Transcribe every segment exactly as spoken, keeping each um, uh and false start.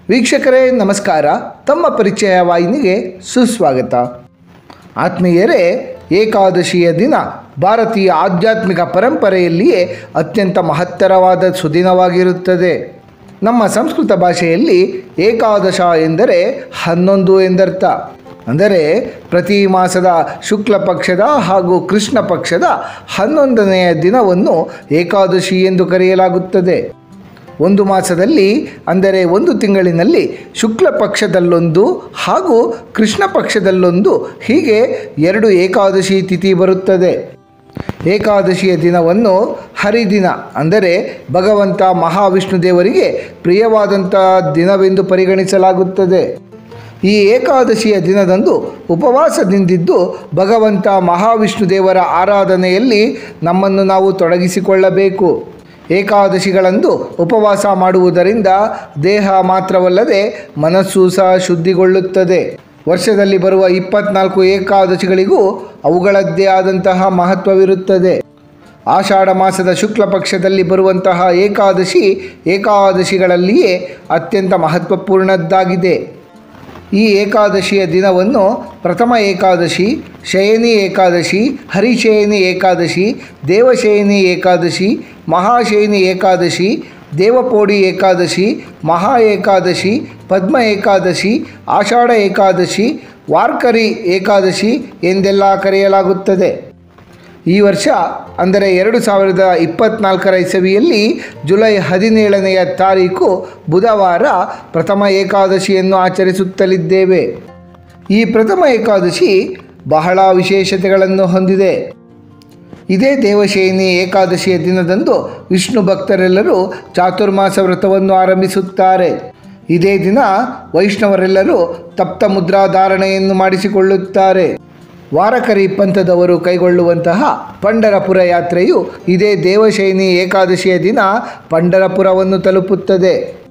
ವೀಕ್ಷಕರೇ ನಮಸ್ಕಾರ. ತಮ್ಮ ಪರಿಚಯ ವಾಹಿನಿಗೆ ಸುಸ್ವಾಗತ. ಆತ್ಮೀಯರೇ, ಏಕಾದಶಿಯ ದಿನ ಭಾರತೀಯ ಆಧ್ಯಾತ್ಮಿಕ ಪರಂಪರೆಯಲ್ಲಿಯೇ ಅತ್ಯಂತ ಮಹತ್ತರವಾದ ಸುದಿನವಾಗಿರುತ್ತದೆ. ನಮ್ಮ ಸಂಸ್ಕೃತ ಭಾಷೆಯಲ್ಲಿ ಏಕಾದಶ ಎಂದರೆ ಹನ್ನೊಂದು ಎಂದರ್ಥ. ಅಂದರೆ ಪ್ರತಿ ಮಾಸದ ಶುಕ್ಲ ಪಕ್ಷದ ಹಾಗೂ ಕೃಷ್ಣ ಪಕ್ಷದ ಹನ್ನೊಂದನೆಯ ದಿನವನ್ನು ಏಕಾದಶಿ ಎಂದು ಕರೆಯಲಾಗುತ್ತದೆ. ಒಂದು ಮಾಸದಲ್ಲಿ ಅಂದರೆ ಒಂದು ತಿಂಗಳಿನಲ್ಲಿ ಶುಕ್ಲ ಪಕ್ಷದಲ್ಲೊಂದು ಹಾಗೂ ಕೃಷ್ಣ ಪಕ್ಷದಲ್ಲೊಂದು, ಹೀಗೆ ಎರಡು ಏಕಾದಶಿ ತಿಥಿ ಬರುತ್ತದೆ. ಏಕಾದಶಿಯ ದಿನವನ್ನು ಹರಿದಿನ ಅಂದರೆ ಭಗವಂತ ಮಹಾವಿಷ್ಣು ದೇವರಿಗೆ ಪ್ರಿಯವಾದಂಥ ದಿನವೆಂದು ಪರಿಗಣಿಸಲಾಗುತ್ತದೆ. ಈ ಏಕಾದಶಿಯ ದಿನದಂದು ಉಪವಾಸದಿಂದಿದ್ದು ಭಗವಂತ ಮಹಾವಿಷ್ಣು ದೇವರ ಆರಾಧನೆಯಲ್ಲಿ ನಮ್ಮನ್ನು ನಾವು ತೊಡಗಿಸಿಕೊಳ್ಳಬೇಕು. ಏಕಾದಶಿಗಳಂದು ಉಪವಾಸ ಮಾಡುವುದರಿಂದ ದೇಹ ಮಾತ್ರವಲ್ಲದೆ ಮನಸ್ಸು ಸಹ ಶುದ್ಧಿಗೊಳ್ಳುತ್ತದೆ. ವರ್ಷದಲ್ಲಿ ಬರುವ ಇಪ್ಪತ್ನಾಲ್ಕು ಏಕಾದಶಿಗಳಿಗೂ ಅವುಗಳದ್ದೇ ಆದಂತಹ ಮಹತ್ವವಿರುತ್ತದೆ. ಆಷಾಢ ಮಾಸದ ಶುಕ್ಲ ಪಕ್ಷದಲ್ಲಿ ಬರುವಂತಹ ಏಕಾದಶಿ ಏಕಾದಶಿಗಳಲ್ಲಿಯೇ ಅತ್ಯಂತ ಮಹತ್ವಪೂರ್ಣದ್ದಾಗಿದೆ. ಈ ಏಕಾದಶಿಯ ದಿನವನ್ನು ಪ್ರಥಮ ಏಕಾದಶಿ, ಶಯನಿ ಏಕಾದಶಿ, ಹರಿಶಯನಿ ಏಕಾದಶಿ, ದೇವಶಯನಿ ಏಕಾದಶಿ, ಮಹಾಶಯನಿ ಏಕಾದಶಿ, ದೇವಪೋಡಿ ಏಕಾದಶಿ, ಮಹಾ ಏಕಾದಶಿ, ಪದ್ಮ ಏಕಾದಶಿ, ಆಷಾಢ ಏಕಾದಶಿ, ವಾರ್ಕರಿ ಏಕಾದಶಿ ಎಂದೆಲ್ಲ ಕರೆಯಲಾಗುತ್ತದೆ. ಈ ವರ್ಷ ಅಂದರೆ ಎರಡು ಸಾವಿರದ ಇಪ್ಪತ್ತ್ನಾಲ್ಕರ ಇಸವಿಯಲ್ಲಿ ಜುಲೈ ಹದಿನೇಳನೆಯ ತಾರೀಕು ಬುಧವಾರ ಪ್ರಥಮ ಏಕಾದಶಿಯನ್ನು ಆಚರಿಸುತ್ತಲಿದ್ದೇವೆ. ಈ ಪ್ರಥಮ ಏಕಾದಶಿ ಬಹಳ ವಿಶೇಷತೆಗಳನ್ನು ಹೊಂದಿದೆ. ಇದೇ ದೇವಶಯನಿ ಏಕಾದಶಿಯ ದಿನದಂದು ವಿಷ್ಣು ಭಕ್ತರೆಲ್ಲರೂ ಚಾತುರ್ಮಾಸ ವ್ರತವನ್ನು ಆರಂಭಿಸುತ್ತಾರೆ. ಇದೇ ದಿನ ವೈಷ್ಣವರೆಲ್ಲರೂ ತಪ್ತ ಮುದ್ರಾಧಾರಣೆಯನ್ನು ಮಾಡಿಸಿಕೊಳ್ಳುತ್ತಾರೆ. ವಾರಕರಿ ಪಂಥದವರು ಕೈಗೊಳ್ಳುವಂತಹ ಪಂಢರಪುರ ಯಾತ್ರೆಯು ಇದೇ ದೇವಶಯನಿ ಏಕಾದಶಿಯ ದಿನ ಪಂಢರಪುರವನ್ನು ತಲುಪುತ್ತದೆ.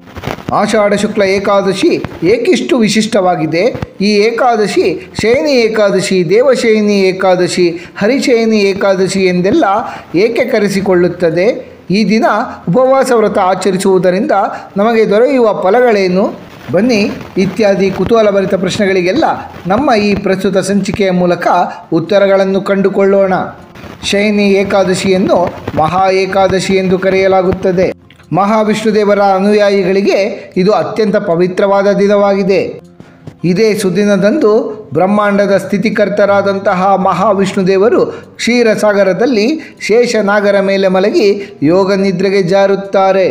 ಆಷಾಢ ಶುಕ್ಲ ಏಕಾದಶಿ ಏಕಿಷ್ಟು ವಿಶಿಷ್ಟವಾಗಿದೆ. ಈ ಏಕಾದಶಿ ಶಯನಿ ಏಕಾದಶಿ, ದೇವಶಯನಿ ಏಕಾದಶಿ, ಹರಿಶಯನಿ ಏಕಾದಶಿ ಎಂದೆಲ್ಲ ಏಕೆ ಕರೆಸಿಕೊಳ್ಳುತ್ತದೆ? ಈ ದಿನ ಉಪವಾಸ ವ್ರತ ಆಚರಿಸುವುದರಿಂದ ನಮಗೆ ದೊರೆಯುವ ಫಲಗಳೇನು? ಬನ್ನಿ, ಇತ್ಯಾದಿ ಕುತೂಹಲಭರಿತ ಪ್ರಶ್ನೆಗಳಿಗೆಲ್ಲ ನಮ್ಮ ಈ ಪ್ರಸ್ತುತ ಸಂಚಿಕೆಯ ಮೂಲಕ ಉತ್ತರಗಳನ್ನು ಕಂಡುಕೊಳ್ಳೋಣ. ಶಯನಿ ಏಕಾದಶಿಯನ್ನು ಮಹಾ ಏಕಾದಶಿ ಎಂದು ಕರೆಯಲಾಗುತ್ತದೆ. ಮಹಾವಿಷ್ಣುದೇವರ ಅನುಯಾಯಿಗಳಿಗೆ ಇದು ಅತ್ಯಂತ ಪವಿತ್ರವಾದ ದಿನವಾಗಿದೆ. ಇದೇ ಸುದಿನದಂದು ಬ್ರಹ್ಮಾಂಡದ ಸ್ಥಿತಿಕರ್ತರಾದಂತಹ ಮಹಾವಿಷ್ಣುದೇವರು ಕ್ಷೀರಸಾಗರದಲ್ಲಿ ಶೇಷನಾಗರ ಮೇಲೆ ಮಲಗಿ ಯೋಗ ನಿದ್ರೆಗೆ ಜಾರುತ್ತಾರೆ.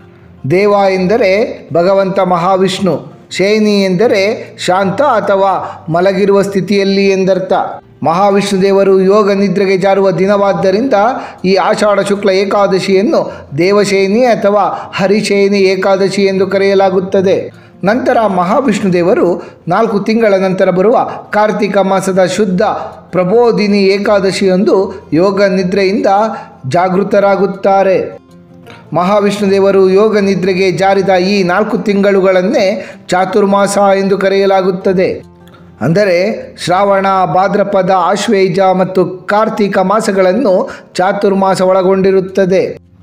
ದೇವ ಎಂದರೆ ಭಗವಂತ ಮಹಾವಿಷ್ಣು, ಶಯನಿ ಎಂದರೆ ಶಾಂತ ಅಥವಾ ಮಲಗಿರುವ ಸ್ಥಿತಿಯಲ್ಲಿ ಎಂದರ್ಥ. ಮಹಾವಿಷ್ಣು ದೇವರು ಯೋಗ ನಿದ್ರೆಗೆ ಜಾರುವ ದಿನವಾದ್ದರಿಂದ ಈ ಆಷಾಢ ಶುಕ್ಲ ಏಕಾದಶಿಯನ್ನು ದೇವಶಯನಿ ಅಥವಾ ಹರಿಶಯನಿ ಏಕಾದಶಿ ಎಂದು ಕರೆಯಲಾಗುತ್ತದೆ. ನಂತರ ಮಹಾವಿಷ್ಣು ದೇವರು ನಾಲ್ಕು ತಿಂಗಳ ನಂತರ ಬರುವ ಕಾರ್ತಿಕ ಮಾಸದ ಶುದ್ಧ ಪ್ರಬೋಧಿನಿ ಏಕಾದಶಿಯಂದು ಯೋಗ ನಿದ್ರೆಯಿಂದ ಜಾಗೃತರಾಗುತ್ತಾರೆ. ಮಹಾವಿಷ್ಣು ದೇವರು ಯೋಗ ನಿದ್ರೆಗೆ ಜಾರಿದ ಈ ನಾಲ್ಕು ತಿಂಗಳುಗಳನ್ನೇ ಚಾತುರ್ಮಾಸ ಎಂದು ಕರೆಯಲಾಗುತ್ತದೆ. ಅಂದರೆ ಶ್ರಾವಣ, ಭಾದ್ರಪದ, ಆಶ್ವೇಜ ಮತ್ತು ಕಾರ್ತಿಕ ಮಾಸಗಳನ್ನು ಚಾತುರ್ಮಾಸ ಒಳಗೊಂಡಿರುತ್ತದೆ.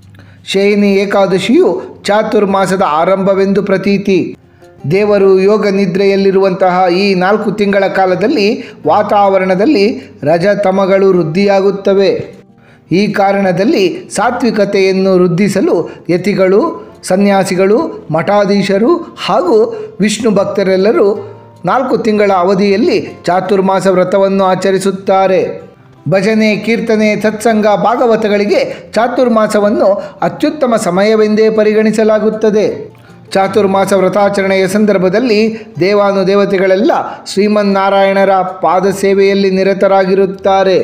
ಶಯನಿ ಏಕಾದಶಿಯು ಚಾತುರ್ಮಾಸದ ಆರಂಭವೆಂದು ಪ್ರತೀತಿ. ದೇವರು ಯೋಗ ನಿದ್ರೆಯಲ್ಲಿರುವಂತಹ ಈ ನಾಲ್ಕು ತಿಂಗಳ ಕಾಲದಲ್ಲಿ ವಾತಾವರಣದಲ್ಲಿ ರಜತಮಗಳು ವೃದ್ಧಿಯಾಗುತ್ತವೆ. ಈ ಕಾರಣದಲ್ಲಿ ಸಾತ್ವಿಕತೆಯನ್ನು ವೃದ್ಧಿಸಲು ಯತಿಗಳು, ಸನ್ಯಾಸಿಗಳು, ಮಠಾಧೀಶರು ಹಾಗೂ ವಿಷ್ಣು ಭಕ್ತರೆಲ್ಲರೂ ನಾಲ್ಕು ತಿಂಗಳ ಅವಧಿಯಲ್ಲಿ ಚಾತುರ್ಮಾಸ ವ್ರತವನ್ನು ಆಚರಿಸುತ್ತಾರೆ. ಭಜನೆ, ಕೀರ್ತನೆ, ಸತ್ಸಂಗ, ಭಾಗವತಗಳಿಗೆ ಚಾತುರ್ಮಾಸವನ್ನು ಅತ್ಯುತ್ತಮ ಸಮಯವೆಂದೇ ಪರಿಗಣಿಸಲಾಗುತ್ತದೆ. ಚಾತುರ್ಮಾಸ ವ್ರತಾಚರಣೆಯ ಸಂದರ್ಭದಲ್ಲಿ ದೇವಾನುದೇವತೆಗಳೆಲ್ಲ ಶ್ರೀಮನ್ನಾರಾಯಣರ ಪಾದ ಸೇವೆಯಲ್ಲಿ ನಿರತರಾಗಿರುತ್ತಾರೆ.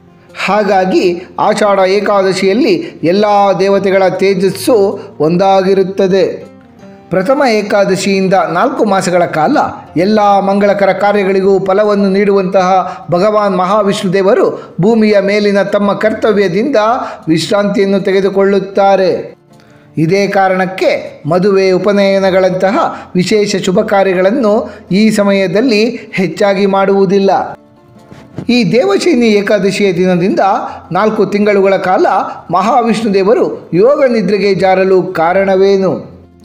ಹಾಗಾಗಿ ಆಷಾಢ ಏಕಾದಶಿಯಲ್ಲಿ ಎಲ್ಲ ದೇವತೆಗಳ ತೇಜಸ್ಸು ಒಂದಾಗಿರುತ್ತದೆ. ಪ್ರಥಮ ಏಕಾದಶಿಯಿಂದ ನಾಲ್ಕು ಮಾಸಗಳ ಕಾಲ ಎಲ್ಲ ಮಂಗಳಕರ ಕಾರ್ಯಗಳಿಗೂ ಫಲವನ್ನು ನೀಡುವಂತಹ ಭಗವಾನ್ ಮಹಾವಿಷ್ಣು ದೇವರು ಭೂಮಿಯ ಮೇಲಿನ ತಮ್ಮ ಕರ್ತವ್ಯದಿಂದ ವಿಶ್ರಾಂತಿಯನ್ನು ತೆಗೆದುಕೊಳ್ಳುತ್ತಾರೆ. ಇದೇ ಕಾರಣಕ್ಕೆ ಮದುವೆ, ಉಪನಯನಗಳಂತಹ ವಿಶೇಷ ಶುಭ ಕಾರ್ಯಗಳನ್ನು ಈ ಸಮಯದಲ್ಲಿ ಹೆಚ್ಚಾಗಿ ಮಾಡುವುದಿಲ್ಲ. ಈ ದೇವಶಯನಿ ಏಕಾದಶಿಯ ದಿನದಿಂದ ನಾಲ್ಕು ತಿಂಗಳುಗಳ ಕಾಲ ಮಹಾವಿಷ್ಣು ದೇವರು ಯೋಗ ನಿದ್ರೆಗೆ ಜಾರಲು ಕಾರಣವೇನು?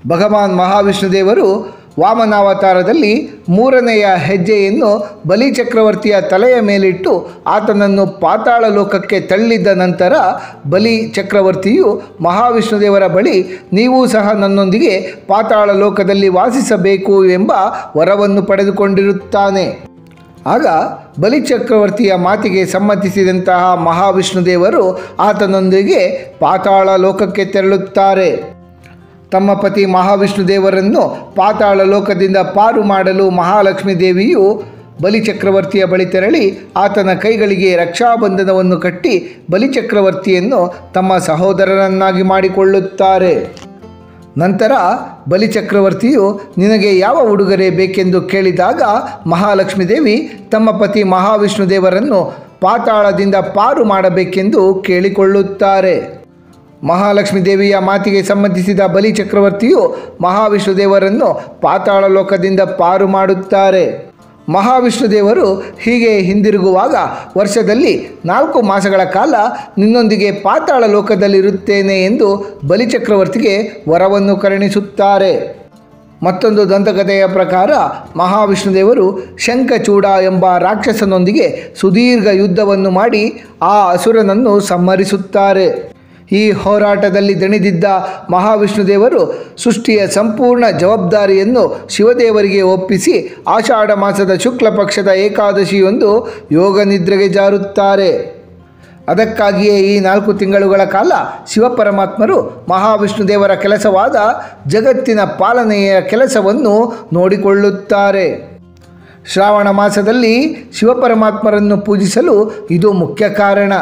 ಭಗವಾನ್ ಮಹಾವಿಷ್ಣುದೇವರು ವಾಮನಾವತಾರದಲ್ಲಿ ಮೂರನೆಯ ಹೆಜ್ಜೆಯನ್ನು ಬಲಿಚಕ್ರವರ್ತಿಯ ತಲೆಯ ಮೇಲಿಟ್ಟು ಆತನನ್ನು ಪಾತಾಳ ಲೋಕಕ್ಕೆ ತಳ್ಳಿದ ನಂತರ ಬಲಿ ಚಕ್ರವರ್ತಿಯು ಮಹಾವಿಷ್ಣುದೇವರ ಬಳಿ ನೀವೂ ಸಹ ನನ್ನೊಂದಿಗೆ ಪಾತಾಳ ಲೋಕದಲ್ಲಿ ವಾಸಿಸಬೇಕು ಎಂಬ ವರವನ್ನು ಪಡೆದುಕೊಂಡಿರುತ್ತಾನೆ. ಆಗ ಬಲಿಚಕ್ರವರ್ತಿಯ ಮಾತಿಗೆ ಸಮ್ಮತಿಸಿದಂತಹ ಮಹಾವಿಷ್ಣುದೇವರು ಆತನೊಂದಿಗೆ ಪಾತಾಳ ಲೋಕಕ್ಕೆ ತೆರಳುತ್ತಾರೆ. ತಮ್ಮ ಪತಿ ಮಹಾವಿಷ್ಣುದೇವರನ್ನು ಪಾತಾಳ ಲೋಕದಿಂದ ಪಾರು ಮಾಡಲು ಮಹಾಲಕ್ಷ್ಮೀ ದೇವಿಯು ಬಲಿಚಕ್ರವರ್ತಿಯ ಬಳಿ ತೆರಳಿ ಆತನ ಕೈಗಳಿಗೆ ರಕ್ಷಾಬಂಧನವನ್ನು ಕಟ್ಟಿ ಬಲಿಚಕ್ರವರ್ತಿಯನ್ನು ತಮ್ಮ ಸಹೋದರನನ್ನಾಗಿ ಮಾಡಿಕೊಳ್ಳುತ್ತಾರೆ. ನಂತರ ಬಲಿಚಕ್ರವರ್ತಿಯು ನಿನಗೆ ಯಾವ ಉಡುಗೊರೆ ಬೇಕೆಂದು ಕೇಳಿದಾಗ ಮಹಾಲಕ್ಷ್ಮೀ ದೇವಿ ತಮ್ಮ ಪತಿ ಮಹಾವಿಷ್ಣುದೇವರನ್ನು ಪಾತಾಳದಿಂದ ಪಾರು ಮಾಡಬೇಕೆಂದು ಕೇಳಿಕೊಳ್ಳುತ್ತಾರೆ. ಮಹಾಲಕ್ಷ್ಮೀ ದೇವಿಯ ಮಾತಿಗೆ ಸಮ್ಮತಿಸಿದ ಬಲಿಚಕ್ರವರ್ತಿಯು ಮಹಾವಿಷ್ಣುದೇವರನ್ನು ಪಾತಾಳ ಲೋಕದಿಂದ ಪಾರು ಮಾಡುತ್ತಾರೆ. ಮಹಾವಿಷ್ಣುದೇವರು ಹೀಗೆ ಹಿಂದಿರುಗುವಾಗ ವರ್ಷದಲ್ಲಿ ನಾಲ್ಕು ಮಾಸಗಳ ಕಾಲ ನಿನ್ನೊಂದಿಗೆ ಪಾತಾಳ ಲೋಕದಲ್ಲಿರುತ್ತೇನೆ ಎಂದು ಬಲಿಚಕ್ರವರ್ತಿಗೆ ವರವನ್ನು ಕರುಣಿಸುತ್ತಾರೆ. ಮತ್ತೊಂದು ದಂತಕಥೆಯ ಪ್ರಕಾರ ಮಹಾವಿಷ್ಣುದೇವರು ಶಂಖಚೂಡ ಎಂಬ ರಾಕ್ಷಸನೊಂದಿಗೆ ಸುದೀರ್ಘ ಯುದ್ಧವನ್ನು ಮಾಡಿ ಆ ಅಸುರನನ್ನು ಸಂಹರಿಸುತ್ತಾರೆ. ಈ ಹೋರಾಟದಲ್ಲಿ ದಣಿದಿದ್ದ ಮಹಾವಿಷ್ಣುದೇವರು ಸೃಷ್ಟಿಯ ಸಂಪೂರ್ಣ ಜವಾಬ್ದಾರಿಯನ್ನು ಶಿವದೇವರಿಗೆ ಒಪ್ಪಿಸಿ ಆಷಾಢ ಮಾಸದ ಶುಕ್ಲ ಪಕ್ಷದ ಏಕಾದಶಿಯೊಂದು ಯೋಗ ನಿದ್ರೆಗೆ ಜಾರುತ್ತಾರೆ. ಅದಕ್ಕಾಗಿಯೇ ಈ ನಾಲ್ಕು ತಿಂಗಳುಗಳ ಕಾಲ ಶಿವಪರಮಾತ್ಮರು ಮಹಾವಿಷ್ಣುದೇವರ ಕೆಲಸವಾದ ಜಗತ್ತಿನ ಪಾಲನೆಯ ಕೆಲಸವನ್ನು ನೋಡಿಕೊಳ್ಳುತ್ತಾರೆ. ಶ್ರಾವಣ ಮಾಸದಲ್ಲಿ ಶಿವಪರಮಾತ್ಮರನ್ನು ಪೂಜಿಸಲು ಇದು ಮುಖ್ಯ ಕಾರಣ.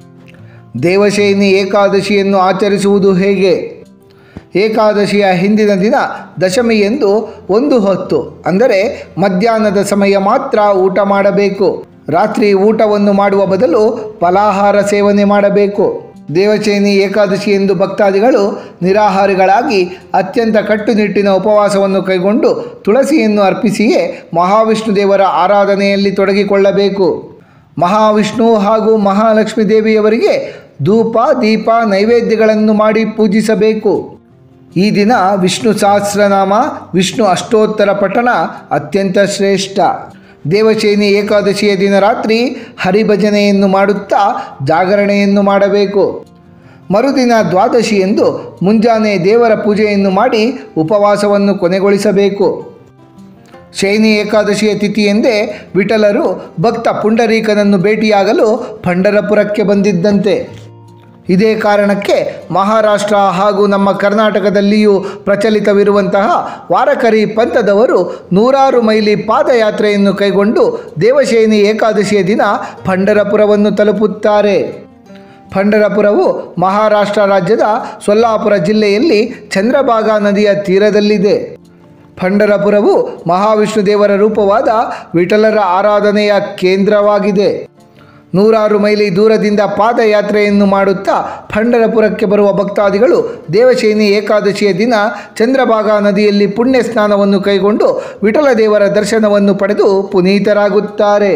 ದೇವಶಯನಿ ಏಕಾದಶಿಯನ್ನು ಆಚರಿಸುವುದು ಹೇಗೆ? ಏಕಾದಶಿಯ ಹಿಂದಿನ ದಿನ ದಶಮಿ ಎಂದು ಒಂದು ಹೊತ್ತು ಅಂದರೆ ಮಧ್ಯಾಹ್ನದ ಸಮಯ ಮಾತ್ರ ಊಟ ಮಾಡಬೇಕು. ರಾತ್ರಿ ಊಟವನ್ನು ಮಾಡುವ ಬದಲು ಫಲಾಹಾರ ಸೇವನೆ ಮಾಡಬೇಕು. ದೇವಶಯನಿ ಏಕಾದಶಿ ಎಂದು ಭಕ್ತಾದಿಗಳು ನಿರಾಹಾರಿಗಳಾಗಿ ಅತ್ಯಂತ ಕಟ್ಟುನಿಟ್ಟಿನ ಉಪವಾಸವನ್ನು ಕೈಗೊಂಡು ತುಳಸಿಯನ್ನು ಅರ್ಪಿಸಿಯೇ ಮಹಾವಿಷ್ಣುದೇವರ ಆರಾಧನೆಯಲ್ಲಿ ತೊಡಗಿಕೊಳ್ಳಬೇಕು. ಮಹಾವಿಷ್ಣು ಹಾಗೂ ಮಹಾಲಕ್ಷ್ಮೀ ದೇವಿಯವರಿಗೆ ಧೂಪ ದೀಪ ನೈವೇದ್ಯಗಳನ್ನು ಮಾಡಿ ಪೂಜಿಸಬೇಕು. ಈ ದಿನ ವಿಷ್ಣು ಸಹಸ್ರನಾಮ ವಿಷ್ಣು ಅಷ್ಟೋತ್ತರ ಪಠಣ ಅತ್ಯಂತ ಶ್ರೇಷ್ಠ. ದೇವಶಯನಿ ಏಕಾದಶಿಯ ದಿನ ರಾತ್ರಿ ಹರಿಭಜನೆಯನ್ನು ಮಾಡುತ್ತಾ ಜಾಗರಣೆಯನ್ನು ಮಾಡಬೇಕು. ಮರುದಿನ ದ್ವಾದಶಿ ಎಂದು ಮುಂಜಾನೆ ದೇವರ ಪೂಜೆಯನ್ನು ಮಾಡಿ ಉಪವಾಸವನ್ನು ಕೊನೆಗೊಳಿಸಬೇಕು. ಶಯನಿ ಏಕಾದಶಿಯ ತಿಥಿಯೆಂದೇ ವಿಠಲರು ಭಕ್ತ ಪುಂಡರೀಕನನ್ನು ಭೇಟಿಯಾಗಲು ಪಂಢರಪುರಕ್ಕೆ ಬಂದಿದ್ದಂತೆ. ಇದೇ ಕಾರಣಕ್ಕೆ ಮಹಾರಾಷ್ಟ್ರ ಹಾಗೂ ನಮ್ಮ ಕರ್ನಾಟಕದಲ್ಲಿಯೂ ಪ್ರಚಲಿತವಿರುವಂತಹ ವಾರಕರಿ ಪಂಥದವರು ನೂರಾರು ಮೈಲಿ ಪಾದಯಾತ್ರೆಯನ್ನು ಕೈಗೊಂಡು ದೇವಶಯನಿ ಏಕಾದಶಿಯ ದಿನ ಪಂಢರಪುರವನ್ನು ತಲುಪುತ್ತಾರೆ. ಪಂಢರಪುರವು ಮಹಾರಾಷ್ಟ್ರ ರಾಜ್ಯದ ಸೊಲ್ಲಾಪುರ ಜಿಲ್ಲೆಯಲ್ಲಿ ಚಂದ್ರಭಾಗಾ ನದಿಯ ತೀರದಲ್ಲಿದೆ. ಪಂಢರಪುರವು ಮಹಾವಿಷ್ಣುದೇವರ ರೂಪವಾದ ವಿಠಲರ ಆರಾಧನೆಯ ಕೇಂದ್ರವಾಗಿದೆ. ನೂರಾರು ಮೈಲಿ ದೂರದಿಂದ ಪಾದಯಾತ್ರೆಯನ್ನು ಮಾಡುತ್ತಾ ಪಂಢರಪುರಕ್ಕೆ ಬರುವ ಭಕ್ತಾದಿಗಳು ದೇವಶಯನಿ ಏಕಾದಶಿಯ ದಿನ ಚಂದ್ರಭಾಗಾ ನದಿಯಲ್ಲಿ ಪುಣ್ಯ ಸ್ನಾನವನ್ನು ಕೈಗೊಂಡು ವಿಠಲ ದೇವರ ದರ್ಶನವನ್ನು ಪಡೆದು ಪುನೀತರಾಗುತ್ತಾರೆ.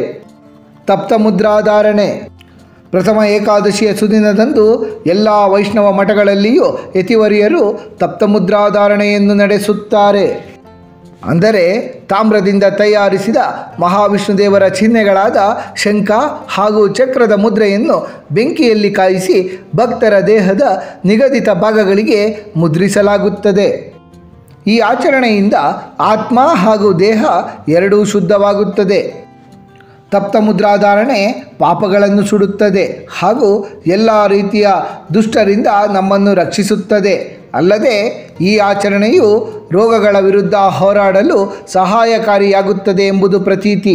ತಪ್ತಮುದ್ರಾಧಾರಣೆ. ಪ್ರಥಮ ಏಕಾದಶಿಯ ಸುದಿನದಂದು ಎಲ್ಲ ವೈಷ್ಣವ ಮಠಗಳಲ್ಲಿಯೂ ಯತಿವರಿಯರು ತಪ್ತಮುದ್ರಾಧಾರಣೆಯನ್ನು ನಡೆಸುತ್ತಾರೆ. ಅಂದರೆ ತಾಮ್ರದಿಂದ ತಯಾರಿಸಿದ ಮಹಾವಿಷ್ಣುದೇವರ ಚಿಹ್ನೆಗಳಾದ ಶಂಖ ಹಾಗೂ ಚಕ್ರದ ಮುದ್ರೆಯನ್ನು ಬೆಂಕಿಯಲ್ಲಿ ಕಾಯಿಸಿ ಭಕ್ತರ ದೇಹದ ನಿಗದಿತ ಭಾಗಗಳಿಗೆ ಮುದ್ರಿಸಲಾಗುತ್ತದೆ. ಈ ಆಚರಣೆಯಿಂದ ಆತ್ಮ ಹಾಗೂ ದೇಹ ಎರಡೂ ಶುದ್ಧವಾಗುತ್ತದೆ. ತಪ್ತಮುದ್ರಾಧಾರಣೆ ಪಾಪಗಳನ್ನು ಸುಡುತ್ತದೆ ಹಾಗೂ ಎಲ್ಲ ರೀತಿಯ ದುಷ್ಟರಿಂದ ನಮ್ಮನ್ನು ರಕ್ಷಿಸುತ್ತದೆ. ಅಲ್ಲದೆ ಈ ಆಚರಣೆಯು ರೋಗಗಳ ವಿರುದ್ಧ ಹೋರಾಡಲು ಸಹಾಯಕಾರಿಯಾಗುತ್ತದೆ ಎಂಬುದು ಪ್ರತೀತಿ.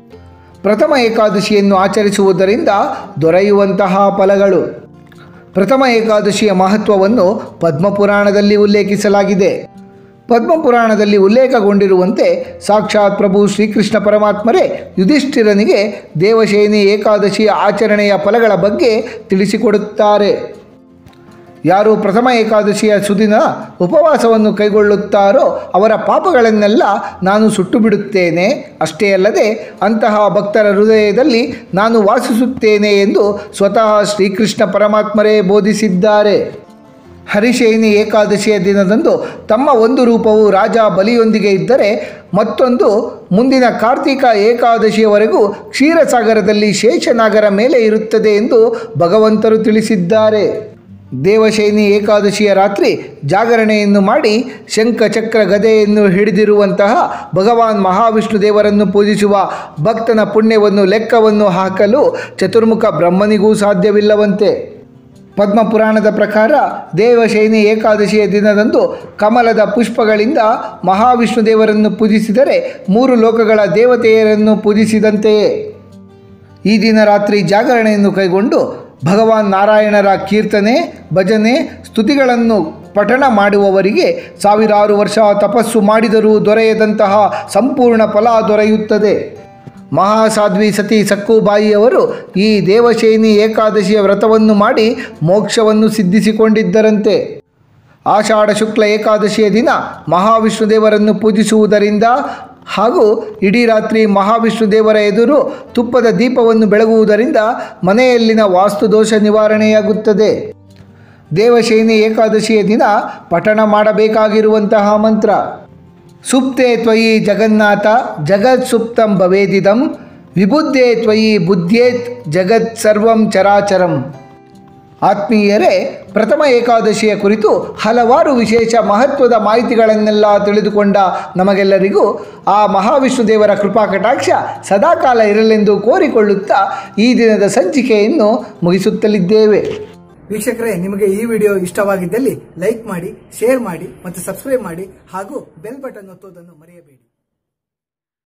ಪ್ರಥಮ ಏಕಾದಶಿಯನ್ನು ಆಚರಿಸುವುದರಿಂದ ದೊರೆಯುವಂತಹ ಫಲಗಳು. ಪ್ರಥಮ ಏಕಾದಶಿಯ ಮಹತ್ವವನ್ನು ಪದ್ಮಪುರಾಣದಲ್ಲಿ ಉಲ್ಲೇಖಿಸಲಾಗಿದೆ. ಪದ್ಮಪುರಾಣದಲ್ಲಿ ಉಲ್ಲೇಖಗೊಂಡಿರುವಂತೆ ಸಾಕ್ಷಾತ್ ಪ್ರಭು ಶ್ರೀಕೃಷ್ಣ ಪರಮಾತ್ಮರೇ ಯುಧಿಷ್ಠಿರನಿಗೆ ದೇವಶಯನಿ ಏಕಾದಶಿಯ ಆಚರಣೆಯ ಫಲಗಳ ಬಗ್ಗೆ ತಿಳಿಸಿಕೊಡುತ್ತಾರೆ. ಯಾರು ಪ್ರಥಮ ಏಕಾದಶಿಯ ಸುದಿನ ಉಪವಾಸವನ್ನು ಕೈಗೊಳ್ಳುತ್ತಾರೋ ಅವರ ಪಾಪಗಳನ್ನೆಲ್ಲ ನಾನು ಸುಟ್ಟು ಬಿಡುತ್ತೇನೆ. ಅಷ್ಟೇ ಅಲ್ಲದೆ ಅಂತಹ ಭಕ್ತರ ಹೃದಯದಲ್ಲಿ ನಾನು ವಾಸಿಸುತ್ತೇನೆ ಎಂದು ಸ್ವತಃ ಶ್ರೀಕೃಷ್ಣ ಪರಮಾತ್ಮರೇ ಬೋಧಿಸಿದ್ದಾರೆ. ಹರಿಶಯನಿ ಏಕಾದಶಿಯ ದಿನದಂದು ತಮ್ಮ ಒಂದು ರೂಪವು ರಾಜ ಬಲಿಯೊಂದಿಗೆ ಇದ್ದರೆ ಮತ್ತೊಂದು ಮುಂದಿನ ಕಾರ್ತಿಕ ಏಕಾದಶಿಯವರೆಗೂ ಕ್ಷೀರಸಾಗರದಲ್ಲಿ ಶೇಷನಾಗರ ಮೇಲೆ ಇರುತ್ತದೆ ಎಂದು ಭಗವಂತರು ತಿಳಿಸಿದ್ದಾರೆ. ದೇವಶಯನಿ ಏಕಾದಶಿಯ ರಾತ್ರಿ ಜಾಗರಣೆಯನ್ನು ಮಾಡಿ ಶಂಖ ಚಕ್ರ ಗದೆಯನ್ನು ಹಿಡಿದಿರುವಂತಹ ಭಗವಾನ್ ಮಹಾವಿಷ್ಣು ದೇವರನ್ನು ಪೂಜಿಸುವ ಭಕ್ತನ ಪುಣ್ಯವನ್ನು ಲೆಕ್ಕವನ್ನು ಹಾಕಲು ಚತುರ್ಮುಖ ಬ್ರಹ್ಮನಿಗೂ ಸಾಧ್ಯವಿಲ್ಲವಂತೆ. ಪದ್ಮಪುರಾಣದ ಪ್ರಕಾರ ದೇವಶಯನಿ ಏಕಾದಶಿಯ ದಿನದಂದು ಕಮಲದ ಪುಷ್ಪಗಳಿಂದ ಮಹಾವಿಷ್ಣು ದೇವರನ್ನು ಪೂಜಿಸಿದರೆ ಮೂರು ಲೋಕಗಳ ದೇವತೆಯರನ್ನು ಪೂಜಿಸಿದಂತೆಯೇ. ಈ ದಿನ ರಾತ್ರಿ ಜಾಗರಣೆಯನ್ನು ಕೈಗೊಂಡು ಭಗವಾನ್ ನಾರಾಯಣರ ಕೀರ್ತನೆ, ಭಜನೆ, ಸ್ತುತಿಗಳನ್ನು ಪಠಣ ಮಾಡುವವರಿಗೆ ಸಾವಿರಾರು ವರ್ಷ ತಪಸ್ಸು ಮಾಡಿದರೂ ದೊರೆಯದಂತಹ ಸಂಪೂರ್ಣ ಫಲ ದೊರೆಯುತ್ತದೆ. ಮಹಾಸಾಧ್ವಿ ಸತಿ ಸಕ್ಕುಬಾಯಿಯವರು ಈ ದೇವಶಯನಿ ಏಕಾದಶಿಯ ವ್ರತವನ್ನು ಮಾಡಿ ಮೋಕ್ಷವನ್ನು ಸಿದ್ಧಿಸಿಕೊಂಡಿದ್ದರಂತೆ. ಆಷಾಢ ಶುಕ್ಲ ಏಕಾದಶಿಯ ದಿನ ಮಹಾವಿಷ್ಣು ದೇವರನ್ನು ಪೂಜಿಸುವುದರಿಂದ ಹಾಗೂ ಇಡೀ ರಾತ್ರಿ ಮಹಾವಿಷ್ಣು ದೇವರ ಎದುರು ತುಪ್ಪದ ದೀಪವನ್ನು ಬೆಳಗುವುದರಿಂದ ಮನೆಯಲ್ಲಿನ ವಾಸ್ತುದೋಷ ನಿವಾರಣೆಯಾಗುತ್ತದೆ. ದೇವಶಯನಿ ಏಕಾದಶಿಯ ದಿನ ಪಠಣ ಮಾಡಬೇಕಾಗಿರುವಂತಹ ಮಂತ್ರ: ಸುಪ್ತೆ ತ್ವಯಿ ಜಗನ್ನಾಥ ಜಗತ್ ಸುಪ್ತಂ ಭವೇದಿದಂ ವಿಬುದ್ಧೇ ತ್ವಯಿ ಬುದ್ಧೇತ್ ಜಗತ್ ಸರ್ವಂ ಚರಾಚರಂ. ಆತ್ಮೀಯರೇ, ಪ್ರಥಮ ಏಕಾದಶಿಯ ಕುರಿತು ಹಲವಾರು ವಿಶೇಷ ಮಹತ್ವದ ಮಾಹಿತಿಗಳನ್ನೆಲ್ಲ ತಿಳಿದುಕೊಂಡ ನಮಗೆಲ್ಲರಿಗೂ ಆ ಮಹಾವಿಷ್ಣು ದೇವರ ಕೃಪಾ ಕಟಾಕ್ಷ ಸದಾಕಾಲ ಇರಲೆಂದು ಕೋರಿಕೊಳ್ಳುತ್ತಾ ಈ ದಿನದ ಸಂಚಿಕೆಯನ್ನು ಮುಗಿಸುತ್ತಲಿದ್ದೇವೆ. ವೀಕ್ಷಕರೇ, ನಿಮಗೆ ಈ ವಿಡಿಯೋ ಇಷ್ಟವಾಗಿದ್ದಲ್ಲಿ ಲೈಕ್ ಮಾಡಿ, ಶೇರ್ ಮಾಡಿ ಮತ್ತು ಸಬ್ಸ್ಕ್ರೈಬ್ ಮಾಡಿ ಹಾಗೂ ಬೆಲ್ ಬಟನ್ ಒತ್ತುವುದನ್ನು ಮರೆಯಬೇಡಿ.